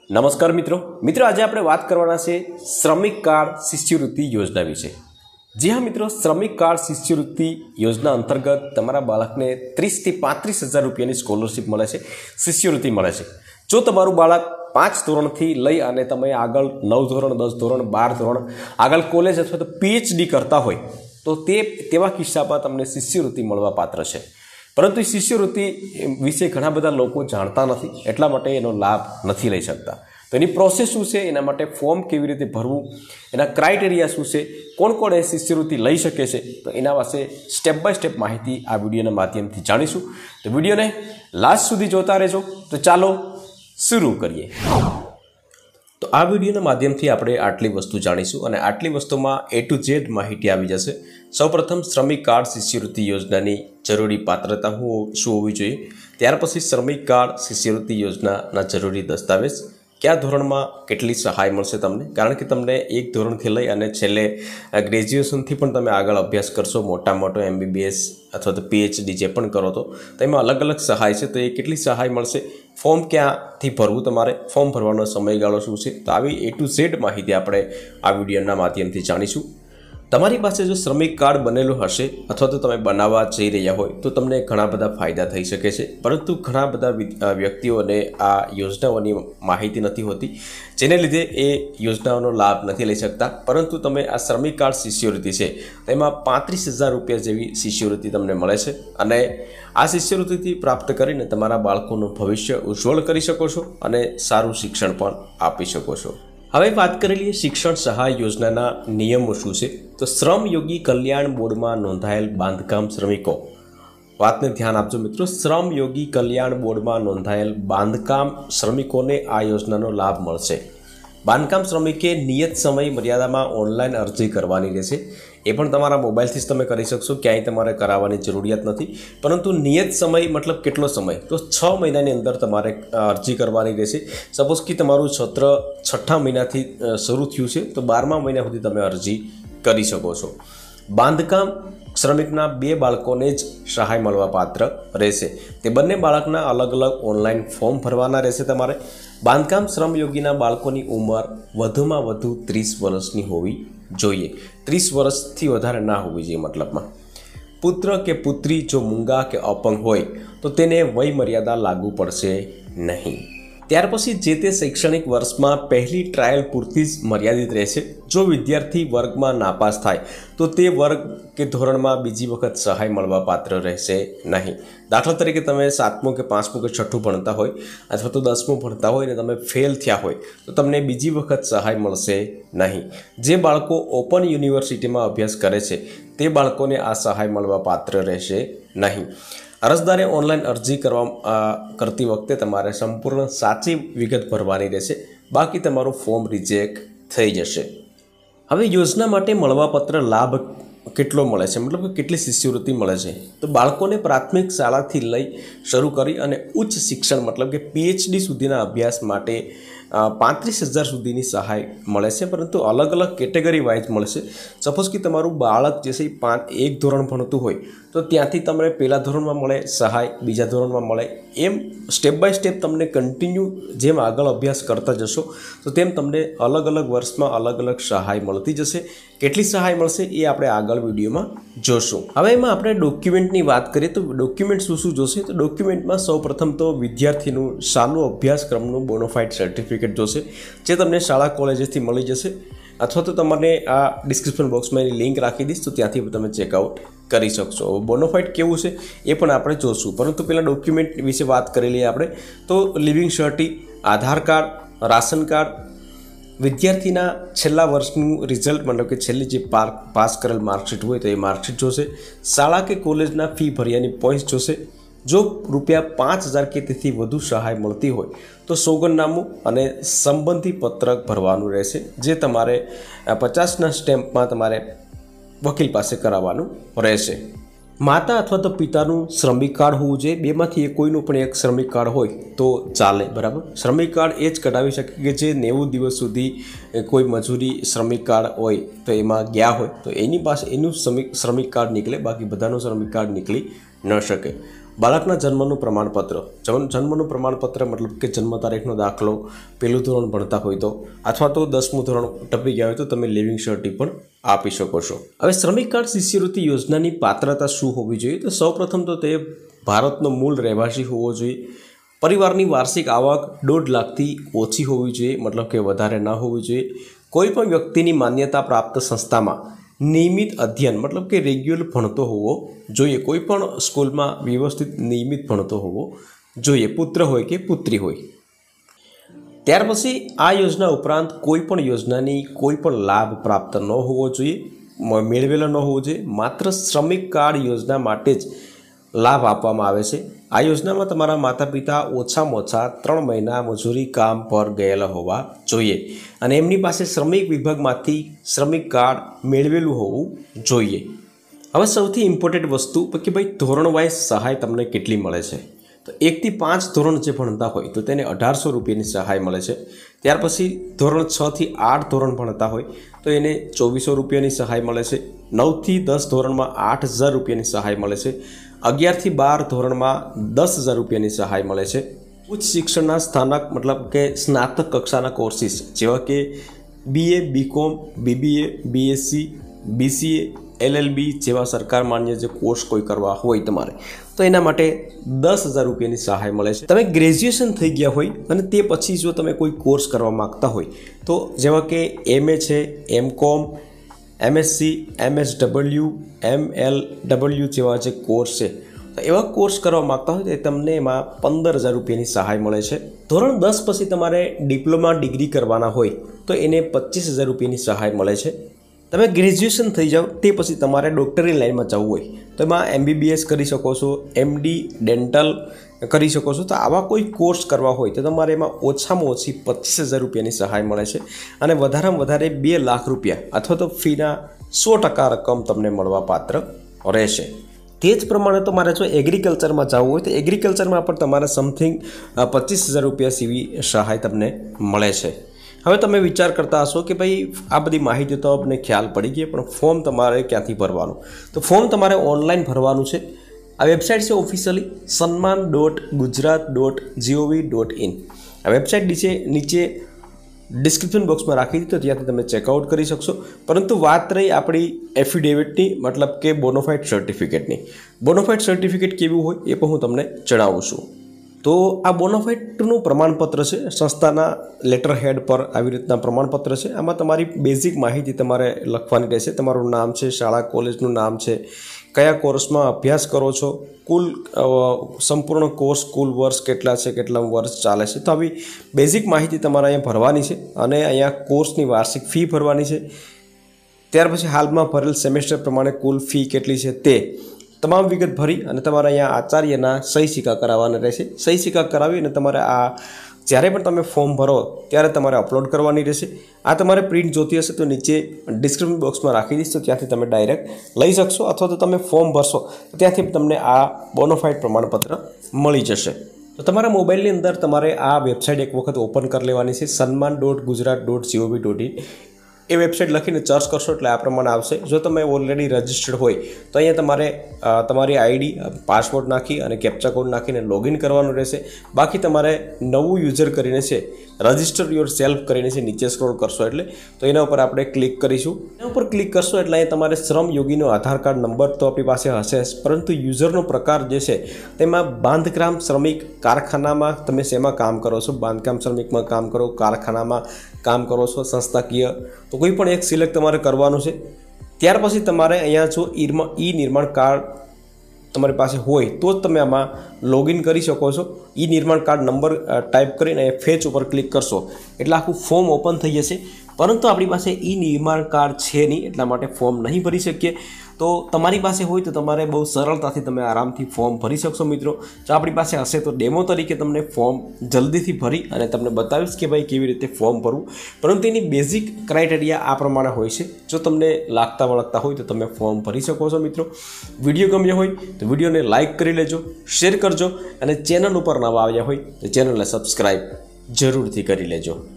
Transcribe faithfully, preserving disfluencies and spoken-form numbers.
નમસ્કાર મિત્રો મિત્રો આજે આપણે વાત કરવાના છે શ્રમિક કાર્ડ શિષ્યવૃત્તિ યોજના વિશે। જી હા મિત્રો, શ્રમિક કાર્ડ શિષ્યવૃત્તિ યોજના અંતર્ગત તમારા બાળકને ત્રીસ થી પાંત્રીસ હજાર રૂપિયાની સ્કોલરશિપ મળે છે, શિષ્યવૃત્તિ મળે છે। જો તમારું બાળક પાંચ ધોરણથી લઈ અને તમે આગળ નવ ધોરણ, દસ ધોરણ, બાર ધોરણ આગળ કોલેજ અથવા તો પીએચડી કરતા હોય તો તે તેવા કિસ્સામાં તમને શિષ્યવૃત્તિ મળવા પાત્ર છે। પરંતુ શિષ્યવૃત્તિ વિશે ઘણા બધા લોકો જાણતા નથી, એટલા માટે એનો લાભ નથી લઈ શકતા। તો એની પ્રોસેસ શું છે, એના માટે ફોર્મ કેવી રીતે ભરવું, એના ક્રાઇટેરિયા શું છે, કોણ કોણ એ શિષ્યવૃત્તિ લઈ શકે છે, તો એના વિશે સ્ટેપ બાય સ્ટેપ માહિતી આ વિડીયોના માધ્યમથી જાણીશું। તો વિડીયોને લાસ્ટ સુધી જોતા રહેજો। તો ચાલો શરૂ કરીએ। તો આ વિડીયોના માધ્યમથી આપણે આટલી વસ્તુ જાણીશું અને આટલી વસ્તુમાં એ ટુ ઝેડ માહિતી આવી જશે। સૌપ્રથમ શ્રમિક કાર્ડ શિષ્યવૃત્તિ યોજનાની જરૂરી પાત્રતા શું હોવી જોઈએ, ત્યાર પછી શ્રમિક કાર્ડ શિષ્યવૃત્તિ યોજનાના જરૂરી દસ્તાવેજ, કયા ધોરણમાં કેટલી સહાય મળશે તમને, કારણ કે તમને એક ધોરણથી લઈ અને છેલ્લે ગ્રેજ્યુએશનથી પણ તમે આગળ અભ્યાસ કરશો, મોટા મોટો એમબીબીએસ અથવા તો પીએચડી જે પણ કરો તો એમાં અલગ અલગ સહાય છે, તો એ કેટલી સહાય મળશે, ફોર્મ ક્યાંથી ભરવું, તમારે ફોર્મ ભરવાનો સમયગાળો શું છે, તો આવી એ ટુ ઝેડ માહિતી આપણે આ વિડીયોના માધ્યમથી જાણીશું। તમારી પાસે જો શ્રમિક કાર્ડ બનેલું હશે અથવા તો તમે બનાવવા જઈ રહ્યા હોય તો તમને ઘણા બધા ફાયદા થઈ શકે છે, પરંતુ ઘણા બધા વ્યક્તિઓને આ યોજનાઓની માહિતી નથી હોતી, જેને લીધે એ યોજનાઓનો લાભ નથી લઈ શકતા। પરંતુ તમે આ શ્રમિક કાર્ડ શિષ્યવૃત્તિ છે તેમાં પાંત્રીસ હજાર રૂપિયા જેવી શિષ્યવૃત્તિ તમને મળે છે અને આ શિષ્યવૃત્તિ પ્રાપ્ત કરીને તમારા બાળકોનું ભવિષ્ય ઉજ્જવળ કરી શકો છો અને સારું શિક્ષણ પણ આપી શકો છો। હવે વાત કરેલી શિક્ષણ સહાય યોજનાના નિયમો શું છે, તો શ્રમ યોગી કલ્યાણ બોર્ડમાં નોંધાયેલ બાંધકામ શ્રમિકો, વાતને ધ્યાન આપજો મિત્રો, શ્રમ યોગી કલ્યાણ બોર્ડમાં નોંધાયેલ બાંધકામ શ્રમિકોને આ યોજનાનો લાભ મળશે। બાંધકામ શ્રમિકે નિયત સમય મર્યાદામાં ઓનલાઈન અરજી કરવાની રહેશે, એ પણ તમારા મોબાઈલથી જ તમે કરી શકશો, ક્યાંય તમારે કરાવવાની જરૂરિયાત નથી, પરંતુ નિયત સમય મતલબ કેટલો સમય, તો છ મહિનાની અંદર તમારે અરજી કરવાની રહેશે। સપોઝ કે તમારું સત્ર છઠ્ઠા મહિનાથી શરૂ થયું છે તો બારમા મહિના સુધી તમે અરજી કરી શકો છો। બાંધકામ શ્રમિકના બે બાળકોને જ સહાય મળવા પાત્ર રહેશે, તે બંને બાળકના અલગ અલગ ઓનલાઈન ફોર્મ ભરવાના રહેશે તમારે। બાંધકામ શ્રમયોગીના બાળકોની ઉંમર વધુમાં વધુ ત્રીસ વર્ષની હોવી જોઈએ, ત્રીસ વર્ષથી વધારે ના હોવી જોઈએ મતલબમાં। પુત્ર કે પુત્રી જો મૂંગા કે અપંગ હોય તો તેને વય મર્યાદા લાગુ પડશે નહીં। ત્યાર પછી જે તે શૈક્ષણિક વર્ષમાં પહેલી ટ્રાયલ પૂરતી જ મર્યાદિત રહેશે। જો વિદ્યાર્થી વર્ગમાં નાપાસ થાય તો તે વર્ગ કે ધોરણમાં બીજી વખત સહાય મળવા પાત્ર રહેશે નહીં। દાખલા તરીકે તમે સાતમું કે પાંચમું કે છઠ્ઠું ભણતા હોય અથવા તો દસમું ભણતા હોય ને તમે ફેલ થયા હોય તો તમને બીજી વખત સહાય મળશે નહીં। જે બાળકો ઓપન યુનિવર્સિટીમાં અભ્યાસ કરે છે તે બાળકોને આ સહાય મળવા પાત્ર રહેશે નહીં। અરજદારે ઓનલાઈન અરજી કરવા કરતી વખતે તમારે સંપૂર્ણ સાચી વિગત ભરવાની રહેશે, બાકી તમારું ફોર્મ રિજેક્ટ થઈ જશે। હવે યોજના માટે મળવાપાત્ર લાભ કેટલો મળે છે, મતલબ કે કેટલી શિષ્યવૃત્તિ મળે છે, તો બાળકોને પ્રાથમિક શાળાથી લઈ શરૂ કરી અને ઉચ્ચ શિક્ષણ મતલબ કે પીએચડી સુધીના અભ્યાસ માટે પાંત્રીસ હજાર સુધીની સહાય મળે છે, પરંતુ અલગ અલગ કેટેગરી વાઇઝ મળશે। સપોઝ કે તમારું બાળક જે છે પાંચ એક ધોરણ ભણતું હોય તો ત્યાંથી તમને પહેલા ધોરણમાં મળે સહાય, બીજા ધોરણમાં મળે, એમ સ્ટેપ બાય સ્ટેપ તમને કન્ટિન્યુ જેમ આગળ અભ્યાસ કરતા જશો તો તેમ તમને અલગ અલગ વર્ષમાં અલગ અલગ સહાય મળતી જશે। કેટલી સહાય મળશે એ આપણે આગળ વિડીયોમાં જોશું। હવે એમાં આપણે ડોક્યુમેન્ટની વાત કરીએ તો ડોક્યુમેન્ટ શું શું જોશે, તો ડોક્યુમેન્ટમાં સૌપ્રથમ તો વિદ્યાર્થીનું શાળાનું અભ્યાસક્રમનું બોનોફાઇડ સર્ટિફિકેટ જોશે, જે તમને શાળા કોલેજેથી મળી જશે, અથવા તો તમને આ ડિસ્ક્રિપ્શન બોક્સમાં એની લિંક રાખી દઈશ તો ત્યાંથી તમે ચેકઆઉટ કરી શકશો। બોનોફાઇડ કેવું છે એ પણ આપણે જોશું, પરંતુ પહેલાં ડોક્યુમેન્ટ વિશે વાત કરી લઈએ આપણે। તો લિવિંગ સર્ટી, આધાર કાર્ડ, રાશન કાર્ડ, વિદ્યાર્થીના છેલ્લા વર્ષનું રિઝલ્ટ મતલબ કે છેલ્લી જે પાસ કરેલ માર્કશીટ હોય તો એ માર્કશીટ જોશે, શાળા કે કોલેજના ફી ભર્યાની પોઈન્ટ્સ જોશે। જો રૂપિયા પાંચ હજાર કે તેથી વધુ સહાય મળતી હોય તો સોગંદનામું અને સંબંધી પત્રક ભરવાનું રહેશે, જે તમારે પચાસના સ્ટેમ્પમાં તમારે વકીલ પાસે કરાવવાનું રહેશે। માતા અથવા તો પિતાનું શ્રમિક કાર્ડ હોવું જોઈએ, બેમાંથી એક કોઈનું પણ એક શ્રમિક કાર્ડ હોય તો ચાલે, બરાબર। શ્રમિક કાર્ડ એ જ કઢાવી શકે કે જે નેવું દિવસ સુધી કોઈ મજૂરી શ્રમિક કાર્ડ હોય તો એમાં ગયા હોય તો એની પાસે એનું શ્રમિક શ્રમિક કાર્ડ નીકળે, બાકી બધાનું શ્રમિક કાર્ડ નીકળી ન શકે। બાળકના જન્મનું પ્રમાણપત્ર, જન્મનું પ્રમાણપત્ર મતલબ કે જન્મ તારીખનો દાખલો, પહેલું ધોરણ ભણતા હોય તો, અથવા તો દસમું ધોરણ ટપી ગયા હોય તો તમે લિવિંગ સર્ટિફિકેટ પણ આપી શકો છો। હવે શ્રમિક કાર્ડ શિષ્યવૃત્તિ યોજનાની પાત્રતા શું હોવી જોઈએ? તો સૌપ્રથમ તો તે ભારતનો મૂળ રહેવાસી હોવો જોઈએ, પરિવારની વાર્ષિક આવક દોઢ લાખથી ઓછી હોવી જોઈએ, મતલબ કે વધારે ન હોવી જોઈએ, કોઈ પણ વ્યક્તિની માન્યતા પ્રાપ્ત સંસ્થામાં નિયમિત અધ્યયન મતલબ કે રેગ્યુલર ભણતો હોવો જોઈએ, કોઈ પણ સ્કૂલમાં વ્યવસ્થિત નિયમિત ભણતો હોવો જોઈએ, પુત્ર હોય કે પુત્રી હોય। ત્યાર પછી આ યોજના ઉપરાંત કોઈ પણ યોજનાની કોઈ પણ લાભ પ્રાપ્ત ન હોવો જોઈએ, મેળવેલો ન હોવો જોઈએ, માત્ર શ્રમિક કાર્ડ યોજના માટે જ લાભ આપવામાં આવે છે। આ યોજનામાં તમારા માતા પિતા ઓછામાં ઓછા ત્રણ મહિના મજૂરી કામ પર ગયેલા હોવા જોઈએ અને એમની પાસે શ્રમિક વિભાગમાંથી શ્રમિક કાર્ડ મેળવેલું હોવું જોઈએ। હવે સૌથી ઇમ્પોર્ટન્ટ વસ્તુ કે ભાઈ ધોરણ વાઇઝ સહાય તમને કેટલી મળે છે? તો એકથી પાંચ ધોરણ જે ભણતા હોય તો તેને અઢારસો રૂપિયાની સહાય મળે છે। ત્યાર પછી ધોરણ છથી આઠ ધોરણ ભણતા હોય તો એને ચોવીસો રૂપિયાની સહાય મળે છે। નવથી દસ ધોરણમાં આઠ હજાર રૂપિયાની સહાય મળે છે। અગિયારથી બાર ધોરણમાં દસ હજાર રૂપિયાની સહાય મળે છે। ઉચ્ચ શિક્ષણના સ્થાનક મતલબ કે સ્નાતક કક્ષાના કોર્સિસ જેવા કે BA, BCom, BBA, BSc, BCA, LLB જેવા સરકાર માન્ય જે કોર્સ કોઈ કરવા હોય તમારે તો એના માટે દસ હજાર રૂપિયાની સહાય મળે છે। તમે ગ્રેજ્યુએશન થઈ ગયા હોય અને તે પછી જો તમે કોઈ કોર્સ કરવા માગતા હોય તો જેવા કે એમએ છે, એમ કોમ, એમએસસી, એમએસડબલ્યુ, એમએલડબલ્યુ જેવા જે કોર્સ છે તો એવા કોર્સ કરવા માગતા હોય તો તમને એમાં પંદર હજાર રૂપિયાની સહાય મળે છે। ધોરણ દસ પછી તમારે ડિપ્લોમા ડિગ્રી કરવાના હોય તો એને પચીસ હજાર રૂપિયાની સહાય મળે છે। તમે ગ્રેજ્યુએશન થઈ જાઓ તે પછી તમારે ડૉક્ટરી લાઇનમાં જવું હોય તો એમાં એમબીબીએસ કરી શકો છો, એમડી ડેન્ટલ કરી શકો છો। તો આવા કોઈ કોર્સ કરવા હોય તો તમારે એમાં ઓછામાં ઓછી પચીસ હજાર રૂપિયાની સહાય મળે છે અને વધારેમાં વધારે બે લાખ રૂપિયા અથવા તો ફીના સો ટકા રકમ તમને મળવા પાત્ર રહેશે। તે જ પ્રમાણે તમારે જો એગ્રીકલ્ચરમાં જવું હોય તો એગ્રીકલ્ચરમાં પણ તમારે સમથિંગ પચીસ હજાર રૂપિયા જેવી સહાય તમને મળે છે। હવે તમે વિચાર કરતા હશો કે ભાઈ આ બધી માહિતી તો આપણને ખ્યાલ પડી ગઈ પણ ફોર્મ તમારે ક્યાંથી ભરવાનું? તો ફોર્મ તમારે ઓનલાઈન ભરવાનું છે। આ વેબસાઇટ છે officially Sanman dot Gujarat dot GOV dot in. આ વેબસાઇટ નીચે નીચે ડિસ્ક્રિપ્શન બોક્સમાં રાખી દીધી તો ત્યાંથી તમે ચેકઆઉટ કરી શકશો। પરંતુ વાત રહી આપણી એફિડેવિટની મતલબ કે બોનોફાઇડ સર્ટિફિકેટની। બોનોફાઇડ સર્ટિફિકેટ કેવું હોય એ પણ હું તમને જણાવું છું। તો આ બોનોફાઇડનું પ્રમાણપત્ર છે, સંસ્થાના લેટર હેડ પર આવી રીતના પ્રમાણપત્ર છે। આમાં તમારી બેઝિક માહિતી તમારે લખવાની રહેશે, તમારું નામ છે, શાળા કોલેજનું નામ છે, કયા કોર્સમાં અભ્યાસ કરો છો, કુલ સંપૂર્ણ કોર્સ કુલ વર્ષ કેટલા છે, કેટલા વર્ષ ચાલે છે, તો આવી બેઝિક માહિતી તમારે અહીંયા ભરવાની છે અને અહીંયા કોર્સની વાર્ષિક ફી ભરવાની છે। ત્યાર પછી હાલમાં ભરેલ સેમેસ્ટર પ્રમાણે કુલ ફી કેટલી છે તે તમામ વિગત ભરી અને તમારે અહીંયા આચાર્યના સહી સિક્કા કરાવવાના રહેશે। સહી સિક્કા કરાવી અને તમારે આ જ્યારે પણ તમે ફોર્મ ભરો ત્યારે તમારે અપલોડ કરવાની રહેશે। આ તમારે પ્રિન્ટ જોતી હશે તો નીચે ડિસ્ક્રિપ્શન બોક્સમાં રાખી દઈશ તો ત્યાંથી તમે ડાયરેક્ટ લઈ શકશો અથવા તો તમે ફોર્મ ભરશો તો ત્યાંથી તમને આ બોનોફાઇડ પ્રમાણપત્ર મળી જશે। તો તમારા મોબાઈલની અંદર તમારે આ વેબસાઇટ એક વખત ઓપન કરી લેવાની છે, Sanman dot Gujarat dot GOV dot in. એ વેબસાઇટ લખીને સર્ચ કરશો એટલે આ પ્રમાણે આવશે। જો તમે ઓલરેડી રજિસ્ટર્ડ હોય તો અહીંયા તમારે તમારી આઈડી પાસવર્ડ નાખી અને કેપ્ચા કોડ નાખીને લોગિન કરવાનું રહેશે। બાકી તમારે નવું યુઝર કરીને છે રજિસ્ટર યોર સેલ્ફ કરીને છે નીચે સ્ક્રોલ કરશો એટલે તો એના ઉપર આપણે ક્લિક કરીશું। એના ઉપર ક્લિક કરશો એટલે અહીંયા તમારે શ્રમ યોગીનો આધાર કાર્ડ નંબર તો આપણી પાસે હશે પરંતુ યુઝરનો પ્રકાર જે છે તેમાં બાંધકામ શ્રમિક કારખાનામાં તમે શેમાં કામ કરો છો, બાંધકામ શ્રમિકમાં કામ કરો, કારખાનામાં કામ કરો છો, સંસ્થાકીય તો કોઈ પણ એક સિલેક્ટ તમારે કરવાનું છે। ત્યાર પછી તમારે અહીંયા જો ઈરમાં ઈ નિર્માણ કાર્ડ તમારી પાસે હોય તો જ તમે આમાં લોગિન કરી શકો છો। E Nirman card number type કરીને ફેચ ઉપર ક્લિક કરશો એટલે આખું ફોર્મ ઓપન થઈ જશે પરંતુ આપણી પાસે ઈ નિર્માણ કાર્ડ છે નહીં એટલા માટે ફોર્મ નહીં ભરી શકીએ। તો તમારી પાસે હોય તો તમારે બહુ સરળતાથી તમે આરામથી ફોર્મ ભરી શકશો મિત્રો। જો આપણી પાસે હશે તો ડેમો તરીકે તમને ફોર્મ જલ્દીથી ભરી અને તમને બતાવીશ કે ભાઈ કેવી રીતે ફોર્મ ભરવું પરંતુ એની બેઝિક ક્રાઇટેરિયા આ પ્રમાણે હોય છે। જો તમને લાગતા વળગતા હોય તો તમે ફોર્મ ભરી શકો છો મિત્રો। વિડીયો ગમ્યો હોય તો વિડીયોને લાઇક કરી લેજો, શેર કરજો અને ચેનલ ઉપર નવા આવ્યા હોય તો ચેનલને સબસ્ક્રાઈબ જરૂરથી કરી લેજો।